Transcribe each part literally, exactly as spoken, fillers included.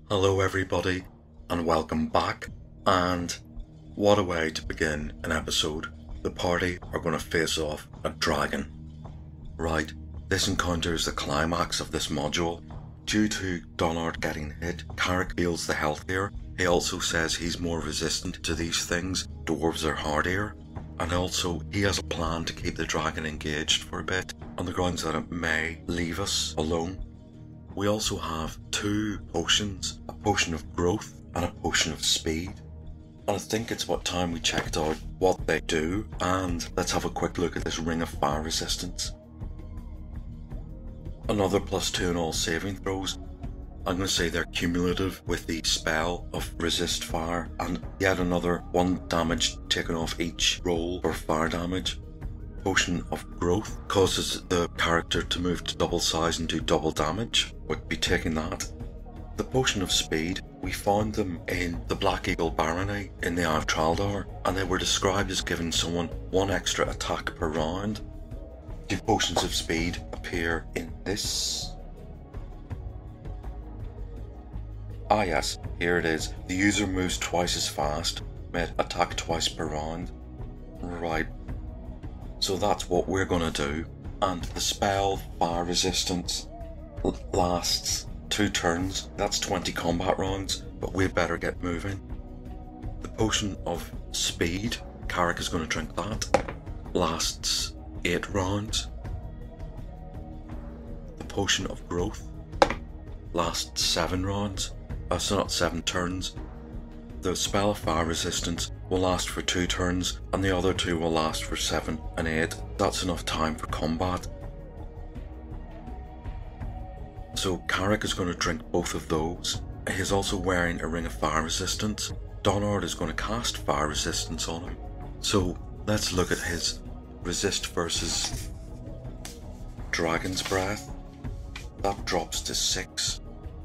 Hello everybody, and welcome back, and what a way to begin an episode. The party are going to face off a dragon. Right, this encounter is the climax of this module. Due to Donard getting hit, Carrick feels the healthier. He also says he's more resistant to these things, dwarves are hardier, and also he has a plan to keep the dragon engaged for a bit, on the grounds that it may leave us alone. We also have two potions, a potion of growth and a potion of speed. And I think it's about time we checked out what they do, and let's have a quick look at this ring of fire resistance. Another plus two in all saving throws. I'm going to say they're cumulative with the spell of resist fire, and yet another one damage taken off each roll for fire damage. Potion of growth causes the character to move to double size and do double damage. We'd be taking that. The potion of speed, we found them in the Black Eagle Barony in the Eye of Traldar, and they were described as giving someone one extra attack per round. The potions of speed appear in this. Ah yes, here it is. The user moves twice as fast, may attack twice per round. Right. So that's what we're going to do, and the spell fire resistance lasts two turns. That's twenty combat rounds, but we better get moving. The potion of speed, Carrick is going to drink that, lasts eight rounds. The potion of growth lasts seven rounds, uh, so not seven turns. The spell of fire resistance will last for two turns, and the other two will last for seven and eight. That's enough time for combat. So Carrick is going to drink both of those. He's also wearing a ring of fire resistance. Donard is going to cast fire resistance on him. So let's look at his resist versus Dragon's Breath. That drops to six.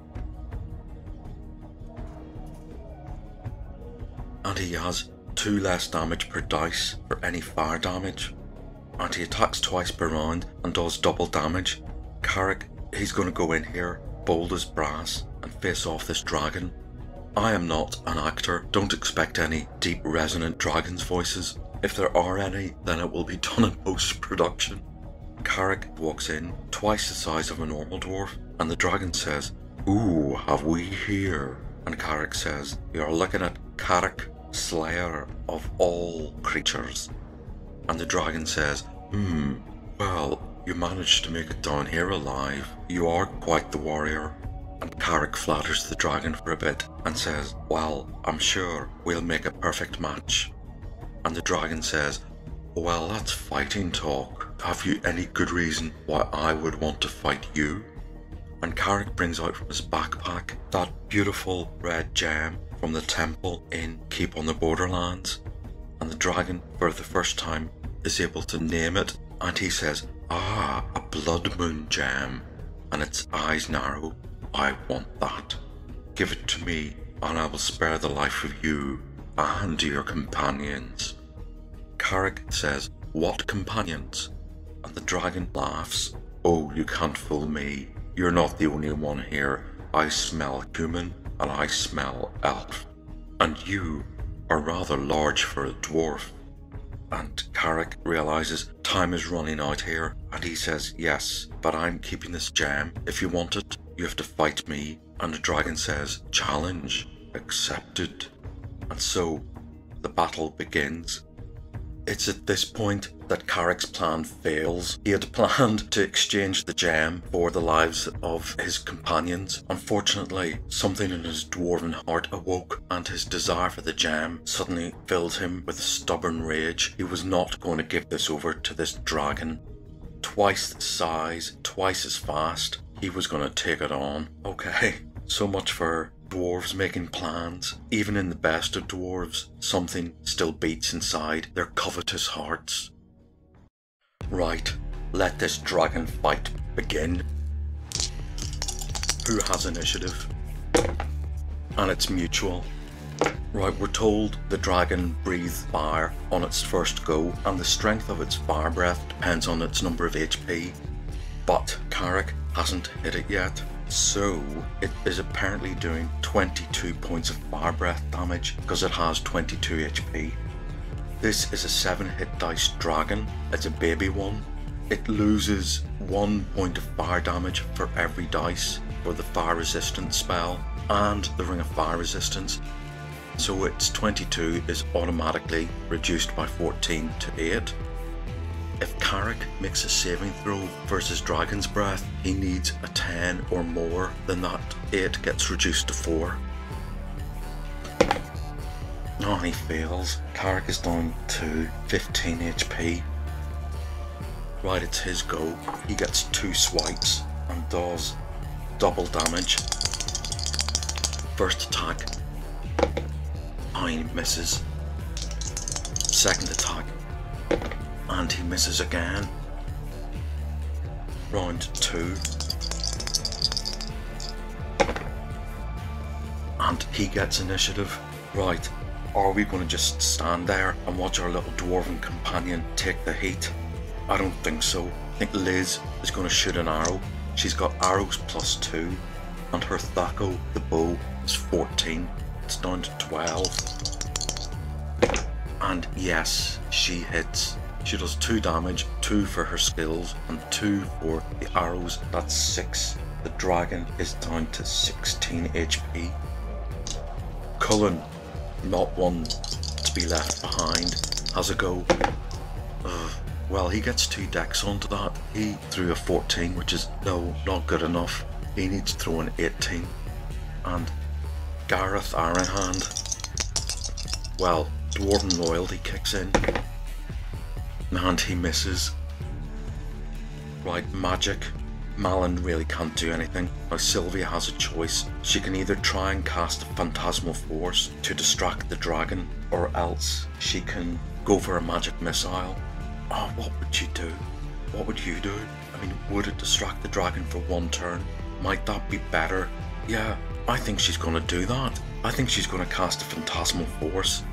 And he has two less damage per dice for any fire damage. And he attacks twice per round and does double damage. Carrick, he's going to go in here, bold as brass, and face off this dragon. I am not an actor, don't expect any deep resonant dragon's voices. If there are any, then it will be done in post-production. Carrick walks in, twice the size of a normal dwarf, and the dragon says, "Who have we here?" And Carrick says, "You're looking at Carrick, Slayer of all creatures." And the dragon says, Hmm, well, you managed to make it down here alive. You are quite the warrior. And Carrick flatters the dragon for a bit and says, "Well, I'm sure we'll make a perfect match." And the dragon says, "Well, that's fighting talk. Have you any good reason why I would want to fight you?" And Carrick brings out from his backpack that beautiful red gem from the temple in Keep on the Borderlands, and the dragon for the first time is able to name it, and he says, "Ah, a blood moon gem, and its eyes narrow. I want that. Give it to me, and I will spare the life of you and your companions." Carrick says, "What companions?" And the dragon laughs. "Oh, you can't fool me. You're not the only one here. I smell human, and I smell elf. And you are rather large for a dwarf." And Carrick realizes time is running out here, and he says, "Yes, but I'm keeping this gem. If you want it, you have to fight me." And the dragon says, "Challenge accepted." And so the battle begins. It's at this point that Carrick's plan fails. He had planned to exchange the gem for the lives of his companions. Unfortunately, something in his dwarven heart awoke, and his desire for the gem suddenly filled him with stubborn rage. He was not going to give this over to this dragon. Twice the size, twice as fast, he was going to take it on. Okay, so much for dwarves making plans. Even in the best of dwarves, something still beats inside their covetous hearts. Right, let this dragon fight begin. Who has initiative? And it's mutual. Right, we're told the dragon breathes fire on its first go, and the strength of its fire breath depends on its number of H P. But Carrick hasn't hit it yet. So it is apparently doing twenty-two points of fire breath damage because it has twenty-two H P. This is a seven hit dice dragon. It's a baby one. It loses one point of fire damage for every dice for the fire resistance spell and the ring of fire resistance. So its twenty-two is automatically reduced by fourteen to eight. If Carrick makes a saving throw versus Dragon's Breath, he needs a ten or more, then that eight gets reduced to four. Oh, and he fails. Carrick is down to fifteen H P. Right, it's his go. He gets two swipes and does double damage. First attack. Oh, he misses. Second attack. And he misses again. Round two. And he gets initiative. Right, are we going to just stand there and watch our little dwarven companion take the heat? I don't think so. I think Liz is going to shoot an arrow. She's got arrows plus two. And her Thaco, the bow, is fourteen. It's down to twelve. And yes, she hits. She does two damage, two for her skills, and two for the arrows. That's six. The dragon is down to sixteen H P. Cullen, not one to be left behind, has a go. Ugh. Well, he gets two decks onto that. He threw a fourteen, which is no, not good enough. He needs to throw an eighteen. And Gareth Ironhand, well, Dwarven Loyalty kicks in. And he misses. Right, magic. Malin really can't do anything. Now Sylvia has a choice. She can either try and cast a Phantasmal Force to distract the dragon, or else she can go for a magic missile. Oh, what would you do? What would you do? I mean, would it distract the dragon for one turn? Might that be better? Yeah, I think she's going to do that. I think she's going to cast a Phantasmal Force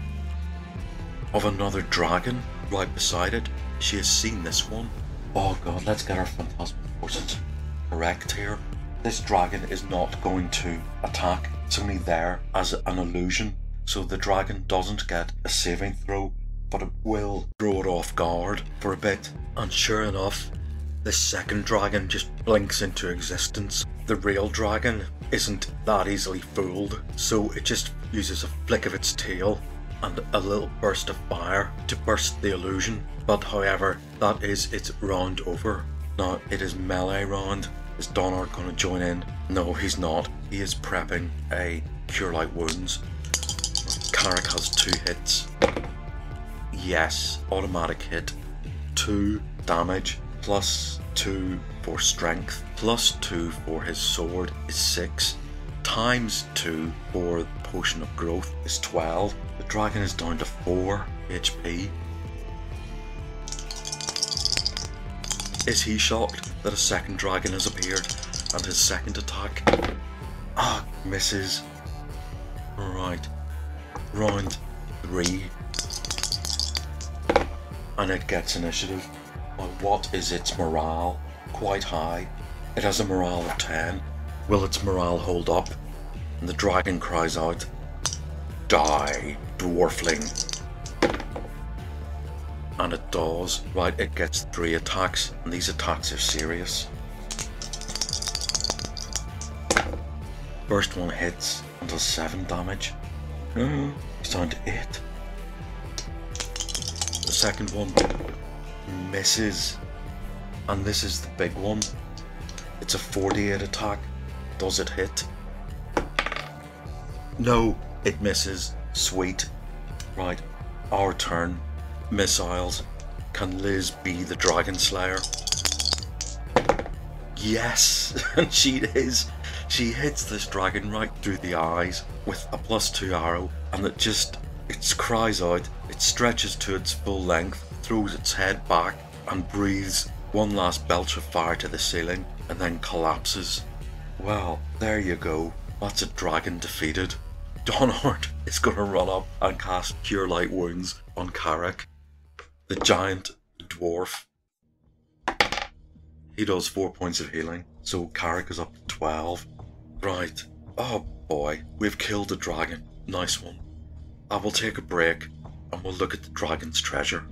of another dragon right beside it. She has seen this one. Oh god, let's get our Phantasmal Forces correct here. This dragon is not going to attack. It's only there as an illusion, so the dragon doesn't get a saving throw, but it will throw it off guard for a bit. And sure enough, this second dragon just blinks into existence. The real dragon isn't that easily fooled, so it just uses a flick of its tail and a little burst of fire to burst the illusion. But however, that is its round over. Now it is melee round. Is Donard going to join in? No, he's not. He is prepping a Cure Light Wounds. Carrick has two hits. Yes, automatic hit. Two damage, plus two for strength, plus two for his sword is six, times two for the potion of growth is twelve. The dragon is down to four H P. Is he shocked that a second dragon has appeared and his second attack? Ah, misses. Right, round three. And it gets initiative. Well, what is its morale? Quite high. It has a morale of ten. Will its morale hold up? And the dragon cries out, "Die, dwarfling!" And it does. Right, it gets three attacks, and these attacks are serious. First one hits and does seven damage. It's down to eight. The second one misses, and this is the big one. It's a forty-eight attack. Does it hit? No, it misses. Sweet. Right, our turn. Missiles. Can Liz be the Dragon Slayer? Yes, and she is. She hits this dragon right through the eyes with a plus two arrow, and it just, it cries out, it stretches to its full length, throws its head back, and breathes one last belch of fire to the ceiling, and then collapses. Well, there you go. That's a dragon defeated. Donard is going to run up and cast Cure Light Wounds on Carrick, the giant dwarf. He does four points of healing. so Carrick is up to twelve. Right, oh boy, we've killed the dragon. Nice one. I will take a break and we'll look at the dragon's treasure.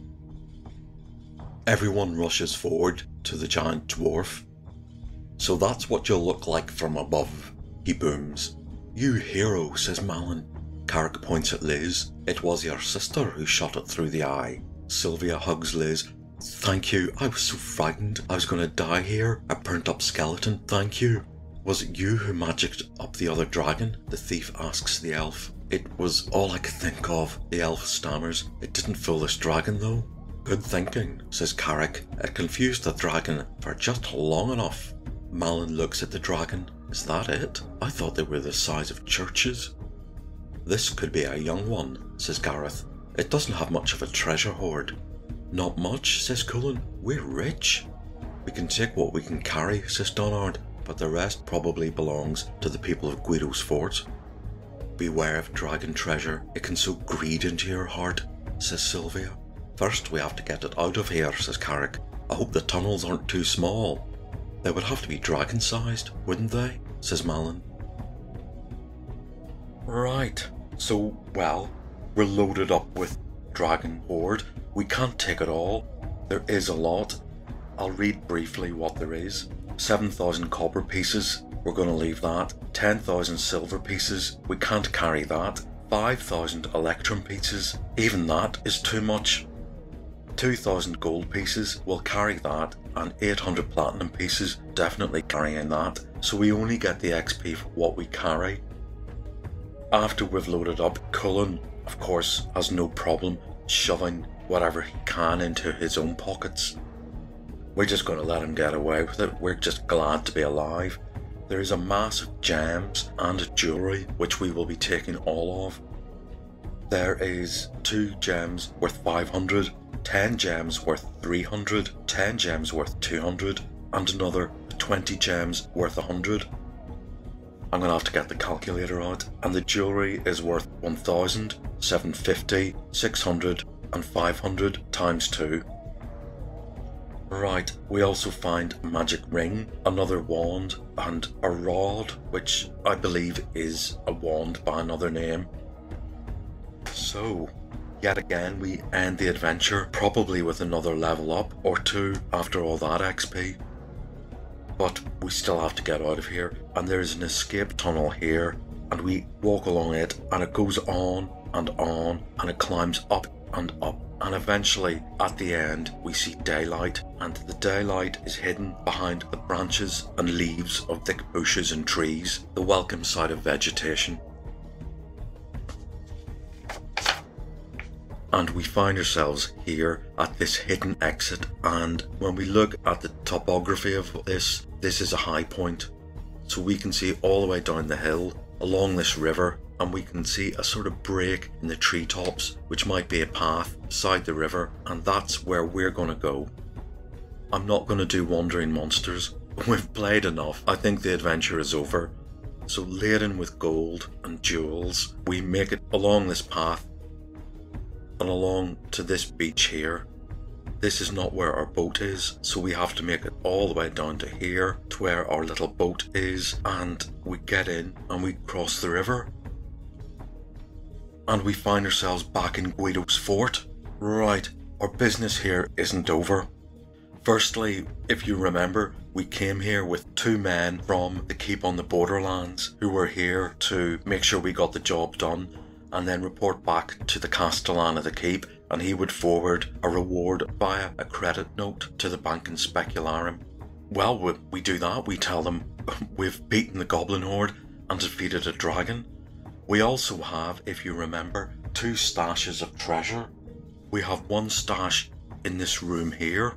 Everyone rushes forward to the giant dwarf. So that's what you'll look like from above, he booms. You hero, says Malin. Carrick points at Liz. It was your sister who shot it through the eye. Sylvia hugs Liz. Thank you, I was so frightened. I was going to die here. A burnt up skeleton, thank you. Was it you who magicked up the other dragon? The thief asks the elf. It was all I could think of, the elf stammers. It didn't fool this dragon though. Good thinking, says Carrick. It confused the dragon for just long enough. Malin looks at the dragon. Is that it? I thought they were the size of churches. This could be a young one, says Gareth. It doesn't have much of a treasure hoard. Not much, says Cullen. We're rich. We can take what we can carry, says Donard, but the rest probably belongs to the people of Guido's fort. Beware of dragon treasure. It can sow greed into your heart, says Sylvia. First we have to get it out of here, says Carrick. I hope the tunnels aren't too small. They would have to be dragon-sized, wouldn't they? Says Malin. Right, so, well, we're loaded up with dragon hoard. We can't take it all. There is a lot. I'll read briefly what there is. seven thousand copper pieces, we're going to leave that. ten thousand silver pieces, we can't carry that. five thousand electrum pieces, even that is too much. two thousand gold pieces, we'll carry that, and eight hundred platinum pieces, definitely carrying that, so we only get the X P for what we carry. After we've loaded up, Cullen, of course, has no problem shoving whatever he can into his own pockets. We're just going to let him get away with it, we're just glad to be alive. There is a mass of gems and jewellery which we will be taking all of. There is two gems worth five hundred, ten gems worth three hundred, ten gems worth two hundred, and another twenty gems worth one hundred. I'm going to have to get the calculator out, and the jewellery is worth one thousand, seven hundred fifty, six hundred and five hundred times two. Right, we also find a magic ring, another wand, and a rod, which I believe is a wand by another name. So, yet again we end the adventure, probably with another level up or two after all that X P. But we still have to get out of here, and there's an escape tunnel here, and we walk along it, and it goes on and on, and it climbs up and up, and eventually at the end we see daylight, and the daylight is hidden behind the branches and leaves of thick bushes and trees, the welcome sight of vegetation. And we find ourselves here at this hidden exit, and when we look at the topography of this, this is a high point. So we can see all the way down the hill, along this river, and we can see a sort of break in the treetops, which might be a path beside the river, and that's where we're going to go. I'm not going to do Wandering Monsters. We've played enough. I think the adventure is over. So laden with gold and jewels, we make it along this path and along to this beach here. This is not where our boat is, so we have to make it all the way down to here, to where our little boat is, and we get in and we cross the river. And we find ourselves back in Guido's fort. Right, our business here isn't over. Firstly, if you remember, we came here with two men from the Keep on the Borderlands who were here to make sure we got the job done and then report back to the Castellan of the Keep, and he would forward a reward via a credit note to the Bank Specularum. Well, we, we do that. We tell them we've beaten the Goblin Horde and defeated a dragon. We also have, if you remember, two stashes of treasure. We have one stash in this room here,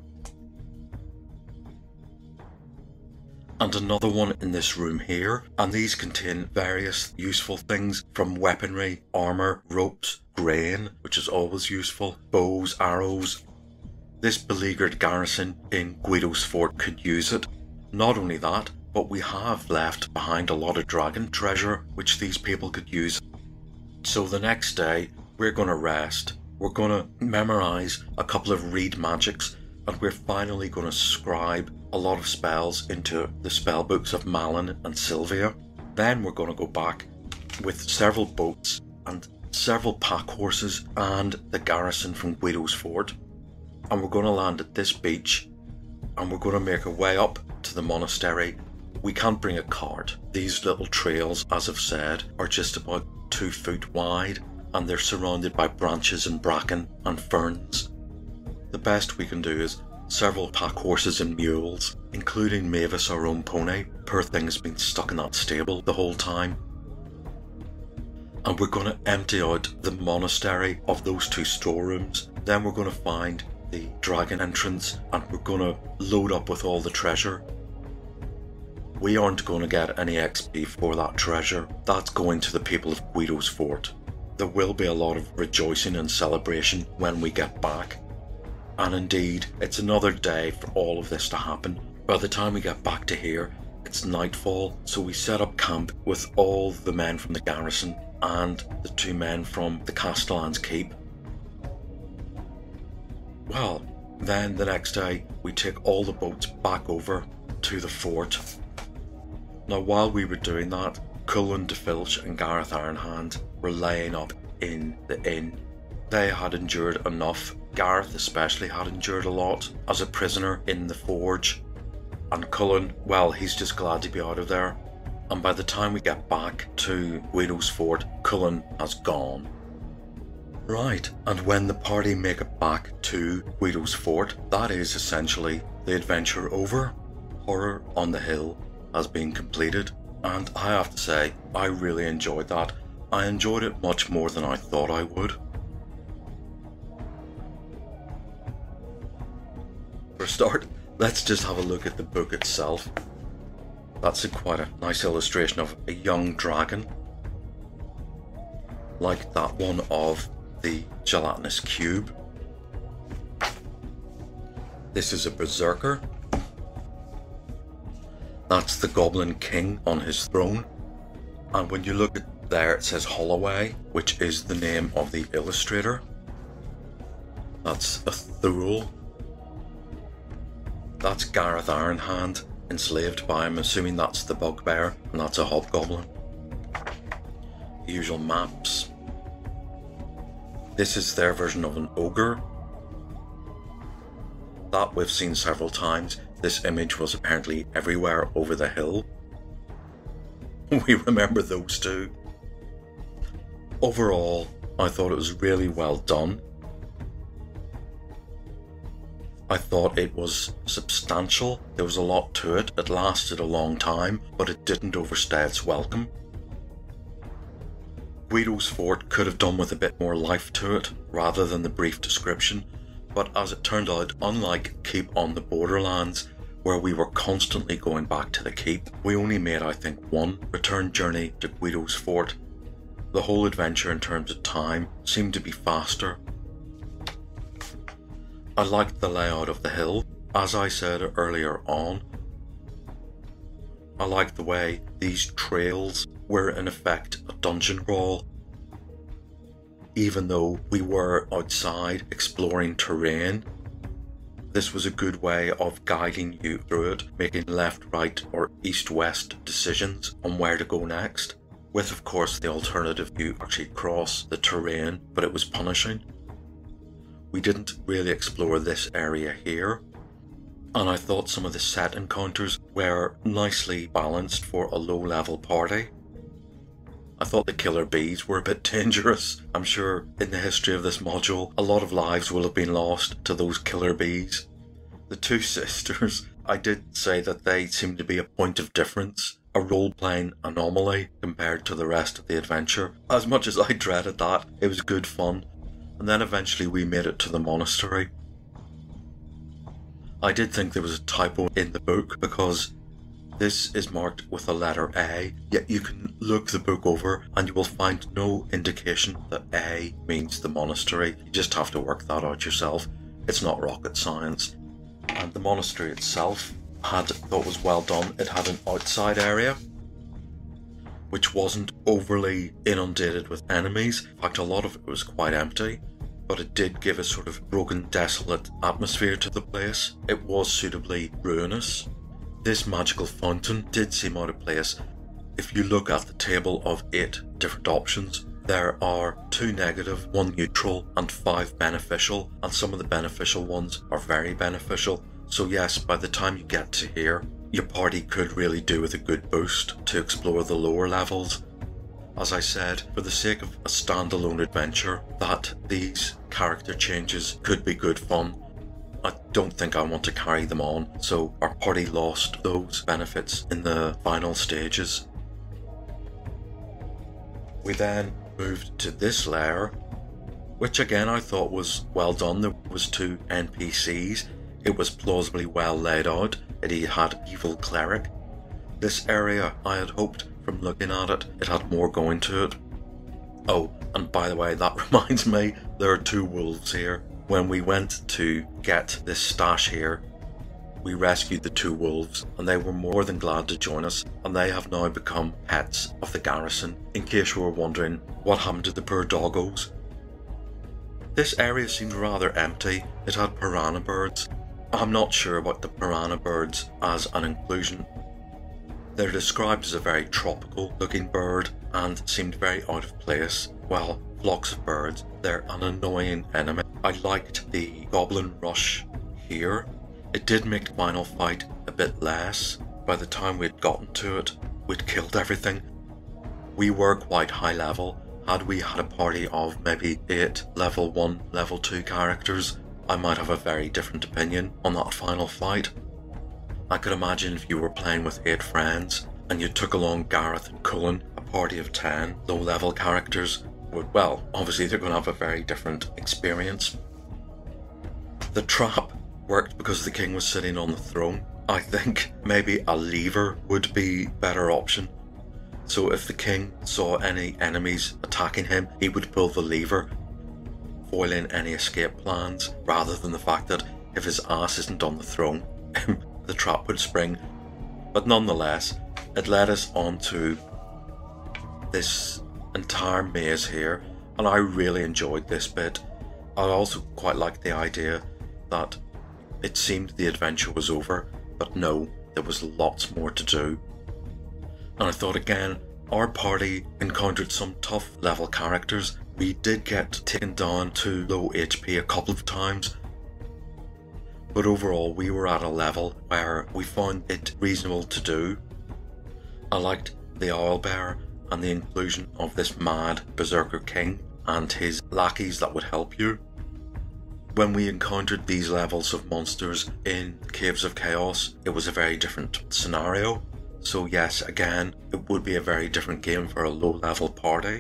and another one in this room here, and these contain various useful things from weaponry, armour, ropes, grain, which is always useful, bows, arrows. This beleaguered garrison in Guido's fort could use it. Not only that, but we have left behind a lot of dragon treasure which these people could use. So the next day we're going to rest, we're going to memorise a couple of reed magics, and we're finally going to scribe a lot of spells into the spell books of Malin and Sylvia. Then we're going to go back with several boats and several pack horses and the garrison from Guido's Fort, and we're going to land at this beach, and we're going to make our way up to the monastery. We can't bring a cart. These little trails, as I've said, are just about two foot wide, and they're surrounded by branches and bracken and ferns. The best we can do is several pack horses and mules, including Mavis, our own pony. Poor thing's been stuck in that stable the whole time. And we're going to empty out the monastery of those two storerooms. Then we're going to find the dragon entrance, and we're going to load up with all the treasure. We aren't going to get any X P for that treasure. That's going to the people of Guido's Fort. There will be a lot of rejoicing and celebration when we get back. And indeed, it's another day for all of this to happen. By the time we get back to here, it's nightfall, so we set up camp with all the men from the garrison and the two men from the Castellan's Keep. Well, then the next day, we take all the boats back over to the fort. Now, while we were doing that, Cullen de Filch and Gareth Ironhand were laying up in the inn. They had endured enough. Gareth especially had endured a lot as a prisoner in the forge. And Cullen, well, he's just glad to be out of there. And by the time we get back to Guido's Fort, Cullen has gone. Right, and when the party make it back to Guido's Fort, that is essentially the adventure over. Horror on the Hill has been completed, and I have to say, I really enjoyed that. I enjoyed it much more than I thought I would. For a start, let's just have a look at the book itself. That's a quite a nice illustration of a young dragon, like that one of the gelatinous cube. This is a berserker. That's the Goblin King on his throne. And when you look at there, it says Holloway, which is the name of the illustrator. That's a Thule. That's Gareth Ironhand, enslaved by, I'm assuming that's the Bugbear, and that's a Hobgoblin. The usual maps. This is their version of an ogre. That we've seen several times. This image was apparently everywhere over the hill. We remember those two. Overall, I thought it was really well done. I thought it was substantial. There was a lot to it. It lasted a long time, but it didn't overstay its welcome. Guido's Fort could have done with a bit more life to it, rather than the brief description, but as it turned out, unlike Keep on the Borderlands, where we were constantly going back to the keep, we only made, I think, one return journey to Guido's Fort. The whole adventure in terms of time seemed to be faster. I liked the layout of the hill. As I said earlier on, I liked the way these trails were in effect a dungeon crawl. Even though we were outside exploring terrain, this was a good way of guiding you through it, making left, right or east-west decisions on where to go next, with of course the alternative you actually cross the terrain, but it was punishing. We didn't really explore this area here, and I thought some of the set encounters were nicely balanced for a low-level party. I thought the killer bees were a bit dangerous. I'm sure in the history of this module, a lot of lives will have been lost to those killer bees. The two sisters, I did say that they seemed to be a point of difference, a role-playing anomaly compared to the rest of the adventure. As much as I dreaded that, it was good fun. And then eventually we made it to the monastery. I did think there was a typo in the book because this is marked with a letter A, yet you can look the book over and you will find no indication that A means the monastery. You just have to work that out yourself. It's not rocket science. And the monastery itself had, thought was well done. It had an outside area which wasn't overly inundated with enemies. In fact, a lot of it was quite empty. but it did give a sort of broken, desolate atmosphere to the place. It was suitably ruinous. This magical fountain did seem out of place. If you look at the table of eight different options, there are two negative, one neutral, and five beneficial, and some of the beneficial ones are very beneficial. So yes, by the time you get to here, your party could really do with a good boost to explore the lower levels. As I said, for the sake of a standalone adventure, that these character changes could be good fun. I don't think I want to carry them on, so our party lost those benefits in the final stages. We then moved to this lair, which again I thought was well done. There was two N P Cs. It was plausibly well laid out. It had evil cleric. This area, I had hoped from looking at it, it had more going to it. Oh, and by the way, that reminds me, there are two wolves here. When we went to get this stash here, we rescued the two wolves, and they were more than glad to join us, and they have now become pets of the garrison, in case you were wondering what happened to the poor doggos. This area seemed rather empty. It had piranha birds. I'm not sure about the piranha birds as an inclusion. They're described as a very tropical looking bird and seemed very out of place. Well, flocks of birds, they're an annoying enemy. I liked the goblin rush here. It did make the final fight a bit less. By the time we'd gotten to it, we'd killed everything. We were quite high level. Had we had a party of maybe eight level one, level two characters, I might have a very different opinion on that final fight. I could imagine if you were playing with eight friends and you took along Gareth and Cullen, a party of ten low level characters, would, well, obviously they're going to have a very different experience. The trap worked because the king was sitting on the throne. I think maybe a lever would be a better option. So if the king saw any enemies attacking him, he would pull the lever, foiling any escape plans, rather than the fact that if his ass isn't on the throne, the trap would spring. But nonetheless, it led us on to this entire maze here, and I really enjoyed this bit. I also quite liked the idea that it seemed the adventure was over, but no, there was lots more to do. And I thought again, our party encountered some tough level characters. We did get taken down to low H P a couple of times, but overall we were at a level where we found it reasonable to do. I liked the owlbear and the inclusion of this mad berserker king and his lackeys that would help you. When we encountered these levels of monsters in Caves of Chaos, it was a very different scenario. So yes, again, it would be a very different game for a low level party.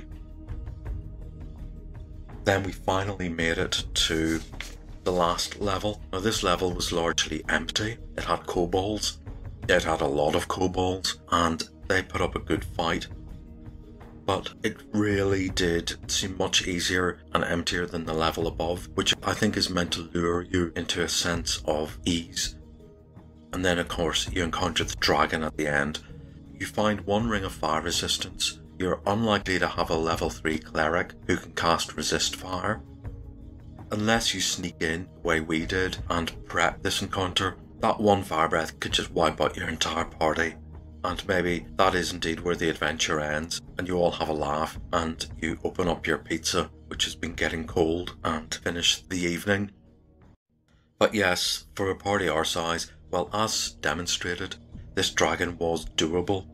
Then we finally made it to the last level. Now this level was largely empty. It had kobolds. It had a lot of kobolds and they put up a good fight. But it really did seem much easier and emptier than the level above, which I think is meant to lure you into a sense of ease. And then of course you encounter the dragon at the end. You find one ring of fire resistance. You're unlikely to have a level three cleric who can cast resist fire. Unless you sneak in the way we did and prep this encounter, that one fire breath could just wipe out your entire party. And maybe that is indeed where the adventure ends and you all have a laugh and you open up your pizza, which has been getting cold, and finish the evening. But yes, for a party our size, well, as demonstrated, this dragon was doable.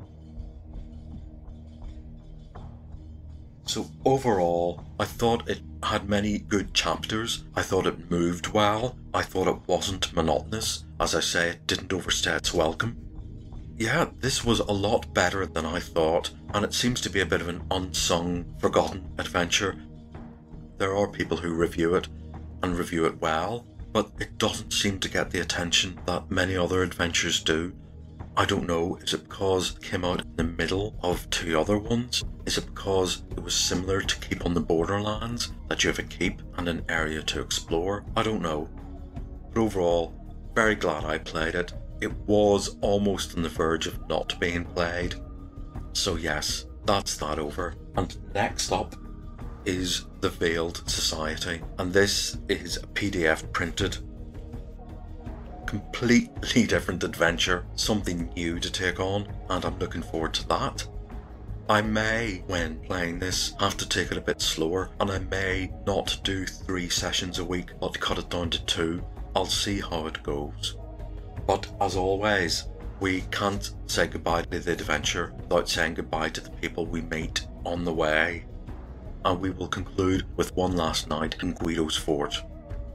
So overall, I thought it had many good chapters. I thought it moved well. I thought it wasn't monotonous. As I say, it didn't overstay its welcome. Yeah, this was a lot better than I thought, and it seems to be a bit of an unsung, forgotten adventure. There are people who review it, and review it well, but it doesn't seem to get the attention that many other adventures do. I don't know, is it because it came out in the middle of two other ones? Is it because it was similar to Keep on the Borderlands, that you have a keep and an area to explore? I don't know. But overall, very glad I played it. It was almost on the verge of not being played. So yes, that's that over. And next up, is The Veiled Society, and this is a P D F printed. Completely different adventure, something new to take on, and I'm looking forward to that. I may, when playing this, have to take it a bit slower, and I may not do three sessions a week, but cut it down to two. I'll see how it goes. But as always, we can't say goodbye to the adventure without saying goodbye to the people we meet on the way. And we will conclude with one last night in Guido's fort.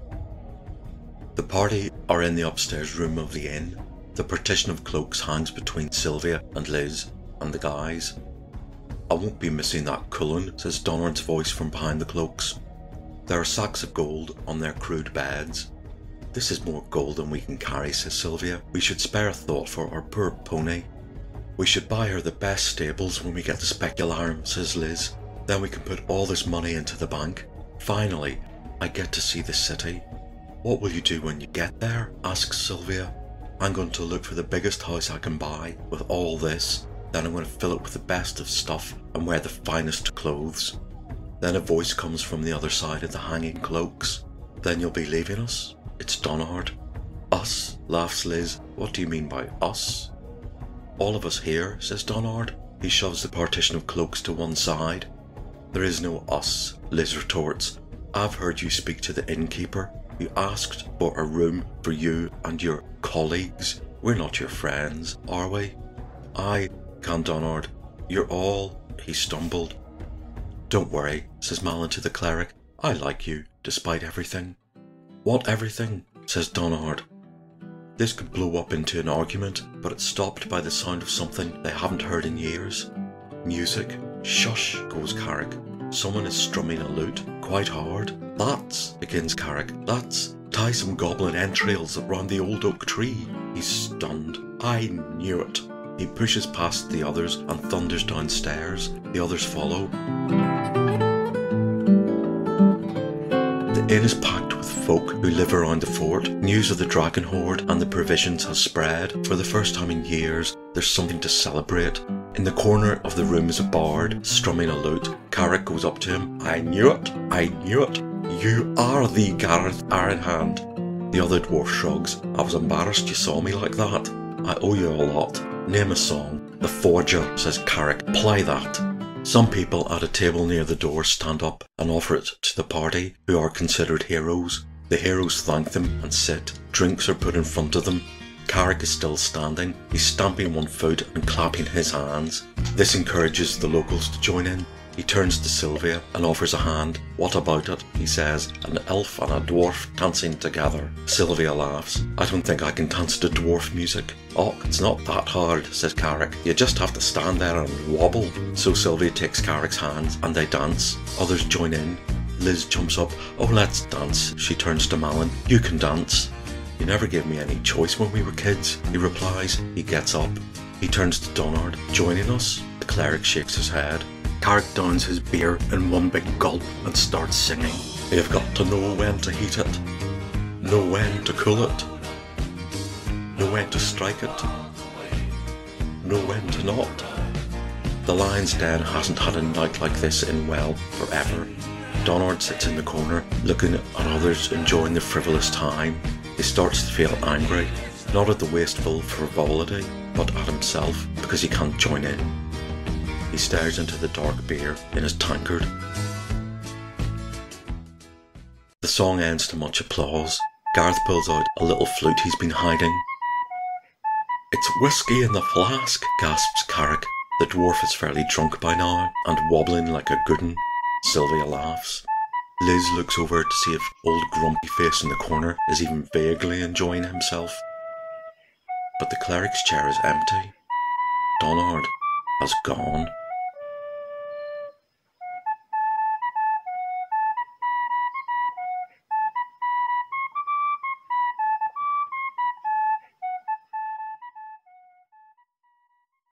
The party are in the upstairs room of the inn. The partition of cloaks hangs between Sylvia and Liz and the guys. "I won't be missing that Cullen," says Donard's voice from behind the cloaks. There are sacks of gold on their crude beds. "This is more gold than we can carry," says Sylvia. "We should spare a thought for our poor pony." "We should buy her the best stables when we get to Specularum," says Liz. "Then we can put all this money into the bank. Finally, I get to see the city." "What will you do when you get there?" asks Sylvia. "I'm going to look for the biggest house I can buy with all this. Then I'm going to fill it with the best of stuff and wear the finest clothes." Then a voice comes from the other side of the hanging cloaks. "Then you'll be leaving us?" It's Donard. "Us?" laughs Liz. "What do you mean by us?" "All of us here," says Donard. He shoves the partition of cloaks to one side. "There is no us," Liz retorts. "I've heard you speak to the innkeeper. You asked for a room for you and your colleagues. We're not your friends, are we?" "I can't, Donard. You're all..." he stumbled. "Don't worry," says Malin to the cleric. "I like you, despite everything." "What everything?" says Donard. This could blow up into an argument, but it's stopped by the sound of something they haven't heard in years. Music. "Shush," goes Carrick. "Someone is strumming a lute, quite hard." "That's," begins Carrick, "that's tie some goblin entrails around the old oak tree." He's stunned. "I knew it." He pushes past the others and thunders downstairs. The others follow. The inn is packed with folk who live around the fort. News of the dragon horde and the provisions has spread. For the first time in years, there's something to celebrate. In the corner of the room is a bard, strumming a lute. Carrick goes up to him. "I knew it! I knew it! You are the Gareth Ironhand." The other dwarf shrugs. "I was embarrassed you saw me like that. I owe you a lot. Name a song." "The Forger," says Carrick. "Play that." Some people at a table near the door stand up and offer it to the party, who are considered heroes. The heroes thank them and sit. Drinks are put in front of them. Carrick is still standing. He's stamping one foot and clapping his hands. This encourages the locals to join in. He turns to Sylvia and offers a hand. "What about it?" he says. "An elf and a dwarf dancing together." Sylvia laughs. "I don't think I can dance to dwarf music." "Oh, it's not that hard," says Carrick. "You just have to stand there and wobble." So Sylvia takes Carrick's hands and they dance. Others join in. Liz jumps up. "Oh, let's dance." She turns to Malin. "You can dance." "You never gave me any choice when we were kids," he replies. He gets up. He turns to Donard. "Joining us?" The cleric shakes his head. Carrick downs his beer in one big gulp and starts singing. "You've got to know when to heat it, know when to cool it, know when to strike it, know when to not." The Lion's Den hasn't had a night like this in, well, forever. Donard sits in the corner, looking at others enjoying the frivolous time. He starts to feel angry, not at the wasteful frivolity, but at himself, because he can't join in. He stares into the dark beer in his tankard. The song ends to much applause. Gareth pulls out a little flute he's been hiding. "It's whiskey in the flask," gasps Carrick. The dwarf is fairly drunk by now, and wobbling like a good 'un. Sylvia laughs. Liz looks over to see if old grumpy face in the corner is even vaguely enjoying himself. But the cleric's chair is empty. Donard has gone.